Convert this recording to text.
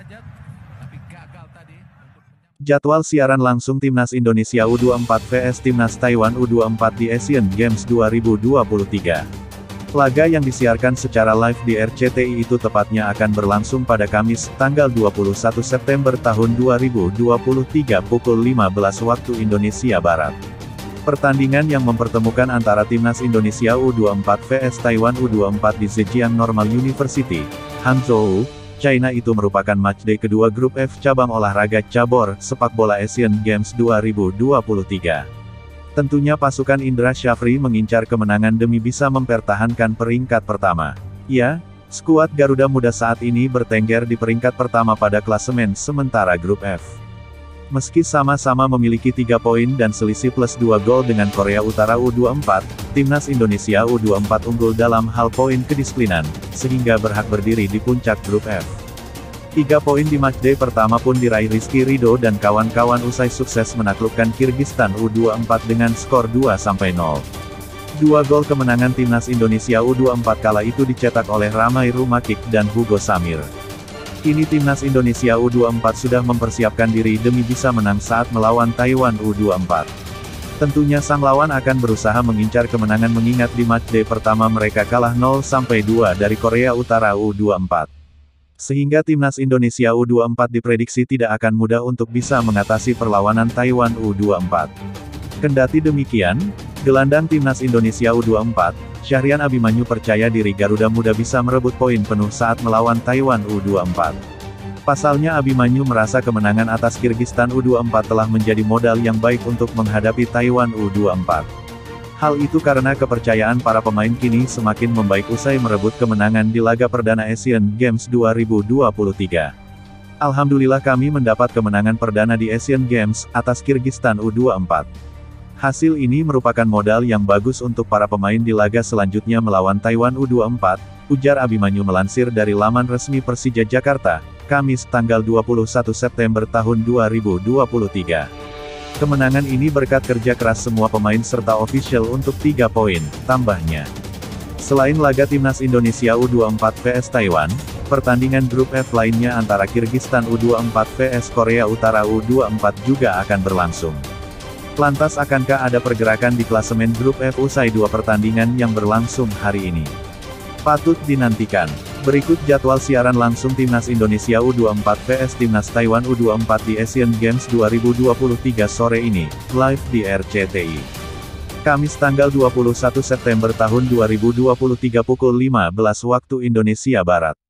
derajat, tapi gagal tadi untuk Jadwal siaran langsung Timnas Indonesia U24 vs Timnas Taiwan U24 di Asian Games 2023. Laga yang disiarkan secara live di RCTI itu tepatnya akan berlangsung pada Kamis, tanggal 21 September tahun 2023 pukul 15 waktu Indonesia Barat. Pertandingan yang mempertemukan antara Timnas Indonesia U24 vs Taiwan U24 di Zhejiang Normal University, Hangzhou, China itu merupakan matchday kedua grup F cabang olahraga cabur sepak bola Asian Games 2023. Tentunya pasukan Indra Syafri mengincar kemenangan demi bisa mempertahankan peringkat pertama. Ya, skuad Garuda Muda saat ini bertengger di peringkat pertama pada klasemen sementara grup F. Meski sama-sama memiliki 3 poin dan selisih plus 2 gol dengan Korea Utara U24, Timnas Indonesia U24 unggul dalam hal poin kedisiplinan, sehingga berhak berdiri di puncak grup F. 3 poin di matchday pertama pun diraih Rizky Ridho dan kawan-kawan usai sukses menaklukkan Kirgistan U24 dengan skor 2-0. 2 gol kemenangan Timnas Indonesia U24 kala itu dicetak oleh Ramai Rumakik dan Hugo Samir. Kini Timnas Indonesia U24 sudah mempersiapkan diri demi bisa menang saat melawan Taiwan U24. Tentunya sang lawan akan berusaha mengincar kemenangan mengingat di matchday pertama mereka kalah 0-2 dari Korea Utara U24. Sehingga Timnas Indonesia U24 diprediksi tidak akan mudah untuk bisa mengatasi perlawanan Taiwan U24. Kendati demikian, gelandang Timnas Indonesia U24, Syahrian Abimanyu percaya diri Garuda Muda bisa merebut poin penuh saat melawan Taiwan U24. Pasalnya Abimanyu merasa kemenangan atas Kirgistan U24 telah menjadi modal yang baik untuk menghadapi Taiwan U24. Hal itu karena kepercayaan para pemain kini semakin membaik usai merebut kemenangan di laga perdana Asian Games 2023. Alhamdulillah kami mendapat kemenangan perdana di Asian Games, atas Kirgistan U24. Hasil ini merupakan modal yang bagus untuk para pemain di laga selanjutnya melawan Taiwan U24, ujar Abimanyu melansir dari laman resmi Persija Jakarta, Kamis tanggal 21 September tahun 2023. Kemenangan ini berkat kerja keras semua pemain serta official untuk 3 poin, tambahnya. Selain laga Timnas Indonesia U24 vs Taiwan, pertandingan grup F lainnya antara Kirgistan U24 vs Korea Utara U24 juga akan berlangsung. Lantas akankah ada pergerakan di klasemen grup F usai 2 pertandingan yang berlangsung hari ini? Patut dinantikan. Berikut jadwal siaran langsung Timnas Indonesia U24 vs Timnas Taiwan U24 di Asian Games 2023 sore ini, live di RCTI. Kamis tanggal 21 September tahun 2023 pukul 15 waktu Indonesia Barat.